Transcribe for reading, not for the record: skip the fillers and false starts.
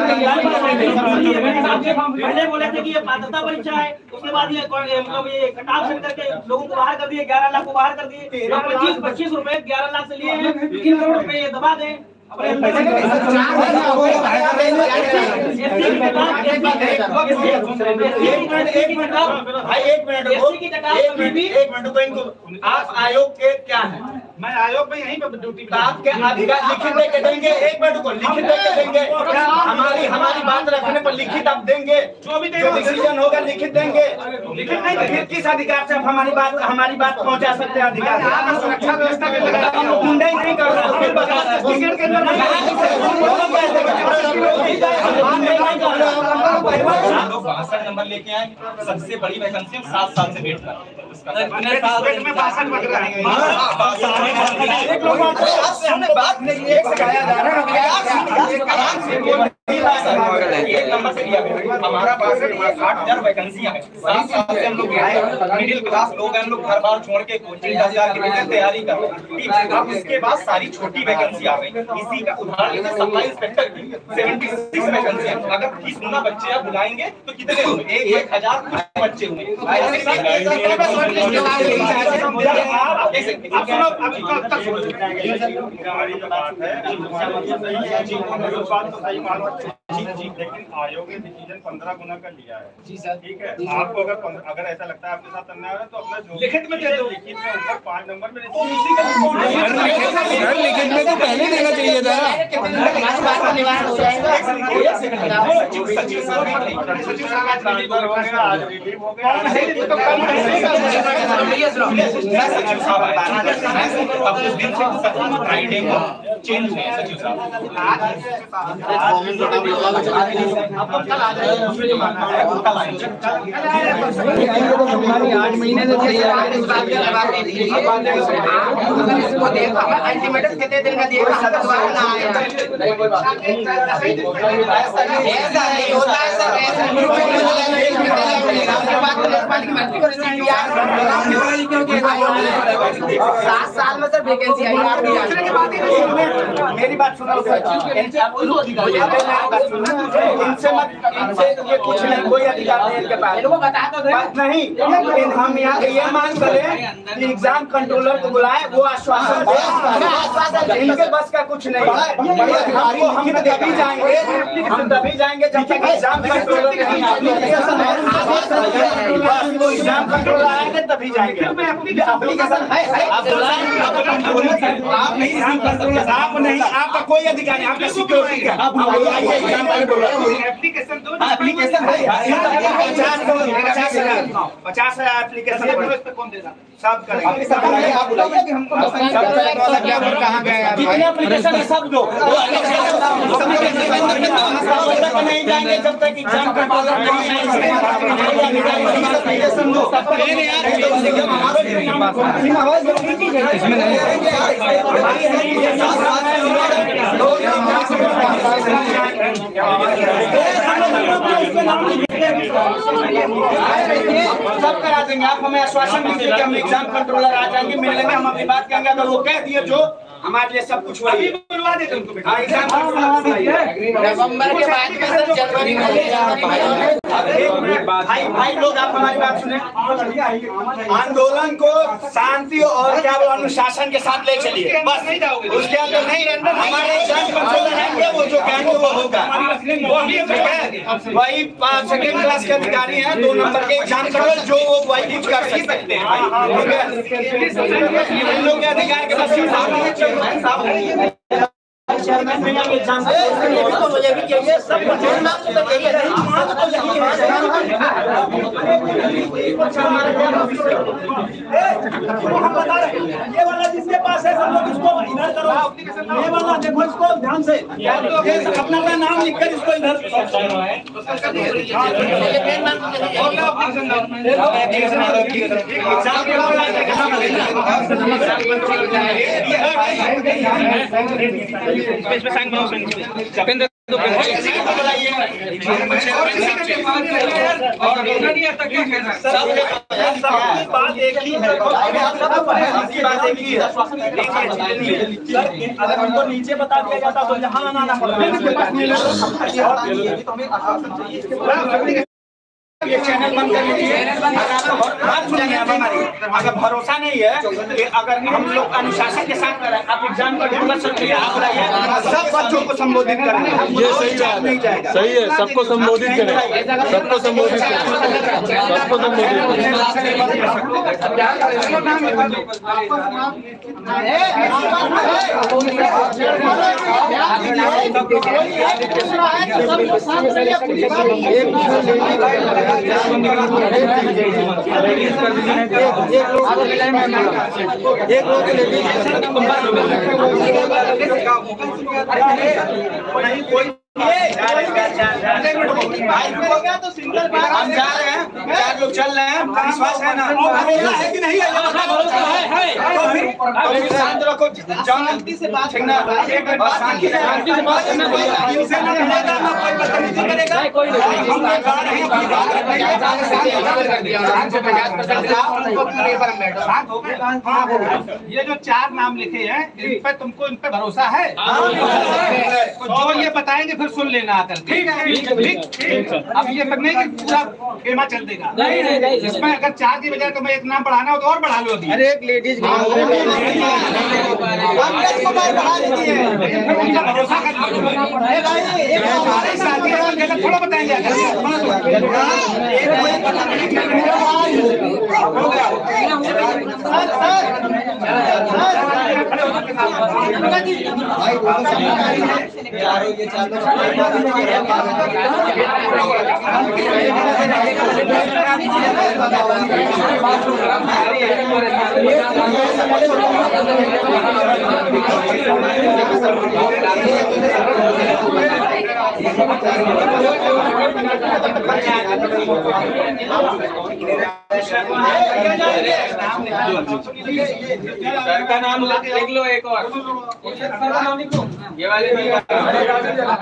पहले बोले थे कि ये पात्रता परीक्षा है, उसके बाद ये मतलब ये कटाव से करके लोगों को बाहर कर दिए, 11 लाख को बाहर कर दिए। 25 रुपए 11 लाख से लिए हैं, 3 करोड़ रुपए ये दबा दें। भाई एक मिनट तो इनको आप आयोग के क्या है? मैं आयोग में यहीं पर ड्यूटी पे। आपके अधिकार लिखित दे के देंगे, एक मिनट को लिखित दे के देंगे, हमारी बात रखने पर लिखित आप देंगे, जो डिसीजन होगा लिखित देंगे। लिखित नहीं तो फिर किस अधिकार से आप हमारी बात पहुंचा सकते हैं? अधिकार सुरक्षा व्यवस्था के नहीं कर नंबर लेके आए, सबसे बड़ी वैकेंसी 7 साल से वेट कर रहे हैं। हमने बात नहीं एक सिखाया जा रहा है एक नंबर से दिया हमारा 60,000 वैकेंसियां है। 7 साल से हम लोग मिडिल क्लास लोग हैं, हम लोग घर बार छोड़ के कोचिंग 10,000 की तैयारी कर रहे हैं। अब इसके बाद सारी छोटी वैकेंसी आ गई। इसी का उदाहरण लेते सप्लाई इंस्पेक्टर की 76 वैकेंसी है। अगर 20 गुना बच्चे आप बुलाएंगे तो कितने होंगे? 1,000 कुछ बच्चे होंगे। लेकिन आयोग ने डिसीजन 15 गुना का लिया है। जी सर, ठीक है। आपको अगर ऐसा लगता है आपके साथ अन्याय है तो अपना जो लिखित में दे दो, लिखित में ऊपर 5 नंबर में लिखित में तो पहले देना चाहिए था। आज रिलीव हो गया। फ्राइडे को चेंज हुए सचिव साहब। हमारी 8 महीने से अल्टीमेटम कितने दिन का दिएगा? ऐसा नहीं होता है सर। 7 साल में सर वैकेंसी आई। मेरी बात सुनो, इनसे ये कुछ नहीं, कोई अधिकार नहीं इनके पास। नहीं, हम यहाँ ये मांग करें कि एग्जाम कंट्रोलर को बुलाए, वो आश्वासन दे। इनके बस का कुछ नहीं। हम तभी जाएंगे जब तक एग्जाम कंट्रोलर नहीं वो एग्जाम कंट्रोलर आएंगे तभी जाएंगे। आप नहीं, आपका कोई अधिकार नहीं, आपका सिक्योरिटी का एप्लीकेशन 50,000 एप्लीकेशन कौन देगा? सब करेंगे। कहाँ गए? कितने एप्लीकेशन है? सब दो। नहीं जाएंगे जब तक एग्जाम कंट्रोलर नहीं सब करा देंगे। आप हमें आश्वासन दीजिए कि हम एग्जाम कंट्रोलर आ जाएंगे, मिलने में हम अपनी बात करेंगे। अगर वो कह दिए जो हमारे लिए सब कुछ वही बुलवा देते उनको। नवंबर के बाद जनवरी में भाई लोग आप हमारी बात सुने। आंदोलन को शांति और क्या अनुशासन के साथ ले चलिए, बस उसके अंदर नहीं रहना। हमारे एग्जाम कंट्रोलर रहेंगे, वो जो कहेंगे वो होगा। वही 2nd क्लास के अधिकारी हैं, 2 नंबर के एग्जाम कंट्रोलर जो वो वही कर सकते हैं। इन लोग के अधिकार के पास मुझे भी चाहिए, सब ये वाला जिसके पास है सब लोग इसको इधर करो। ये वाला देखो, इसको ध्यान से अपना नाम लिखकर इसको इधर इसमें तो किसी को बुलाइए और सबकी बात एक ही है, सबकी बात एक ही है। अगर हमको नीचे बता दिया जाता तो यहाँ आना पड़ता। ये चैनल बंद कर लीजिए। अगर भरोसा नहीं है कि अगर हम लोग अनुशासन के साथ करें, आप एग्जाम का सब बच्चों को संबोधित करें। ये सही बात नहीं जाएगा, सही है। सबको संबोधित करें, सबको संबोधित करें, सबको संबोधित तो सिंगल बात हम जा रहे हैं, 4 लोग चल रहे हैं, विश्वास है ना? है कि नहीं है? शांत रखो, शांति से बात करना, शांति से बात करना, कोई करेगा, कोई ये जो 4 नाम लिखे हैं, इन पे तुमको इन पे भरोसा है? जो ये बताएंगे फिर सुन लेना आकर। ठीक है, ठीक। अब ये तक नहीं कि पूरा गेमा चल देगा। इसमें अगर 4 की बजाय तुम्हें एक नाम बढ़ाना हो तो और बढ़ा लो अभी। अरे एक लेडीज भरोसा कर थोड़ा बताएंगे। का नाम लिख लो, एक और ये वाले